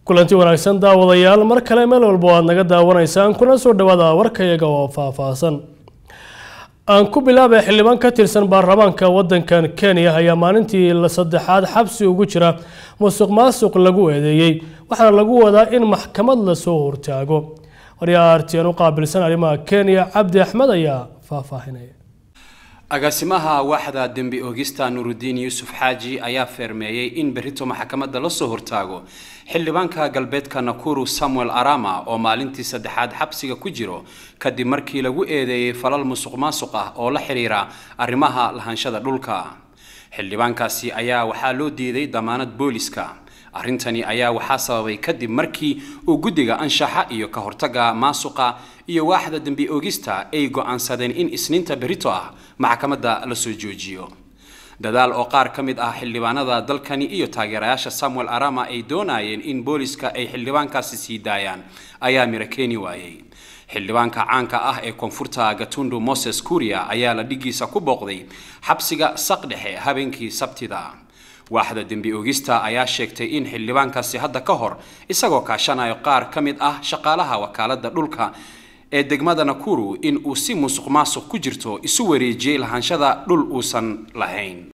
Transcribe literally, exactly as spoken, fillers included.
kulanti wanaagsan daawadayaal mar kale meel walba aad naga daawanaysaan kuna soo dhawaada warkayaga oo faahfaahsan aan ku bilaabay xildhibaan ka tirsan baarlamaanka wadankan Kenya ayaa maalintii la saddexaad xabsi ugu jira musuqmaasuq lagu eedeeyay waxaana lagu wadaa in maxkamad la soo hortaago waryaartiin u qaabilsan arrimaha Kenya Cabdi Axmed ayaa faahfaahinaya agaasimaha waaxda dambi oogista Nuruddin Yusuf Xaaji ayaa feermeeyay in berito maxkamadda la soo hortaago xildhibaanka galbeedka Nakuru Samuel Arama oo maalintii saddexaad xabsiga ku jiro kadib markii lagu eedeeyay falal musuqmaasuq ah oo la xiriira arrimaha lahaanshada dhulka xildhibaankaasi ayaa waxaa loo diiday damaanad booliska arrintani ayaa waxaa sababay kadib markii uu guddiga anshaxa iyo ka hortaga maasuqa iyo waaxda dambi oogista ay go'aansadeen in isniinta berito ah maxkamadda la soo joojiyo dadaal oo qaar ka mid ah xildhibaanada dalkani iyo taageerayaasha Samuel Arama ay doonayeen in booliska ay xildhibaankaasi sii daayaan ayaa mira keeni waayay xildhibaanka caanka ah ee koonfurta Gatundu Moses Kuria ayaa la dhigiisa ku booqday xabsiga saqdhexe habeenkii sabtida waaxda dambi oogista ayaa sheegtay in xildhibaankaasi hadda ka hor isagoo kaashanayo qaar ka mid ah shaqaalaha wakaaladda dhulka ee degmada Nakuru in uu si musuqmaasuq ku jirto isu wareejiyay lahaanshada dhul uusan lahayn